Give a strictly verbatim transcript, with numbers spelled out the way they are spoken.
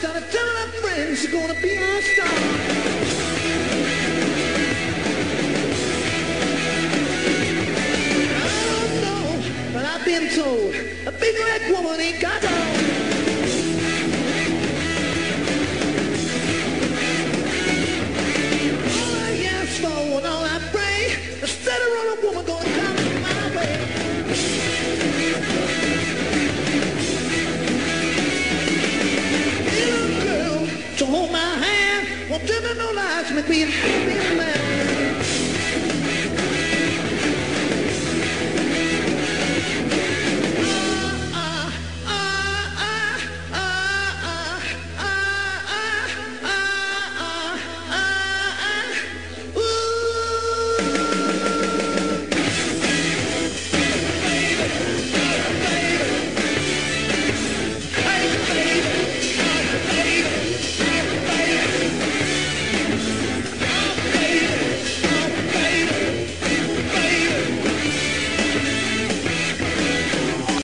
started telling her friends she's gonna be our star. I don't know, but I've been told a big red woman ain't got no. All I ask for and all I pray, instead of run a woman gonna come my way. Hey, little girl, so hold my hand, won't tell me no lies, make me a happy man.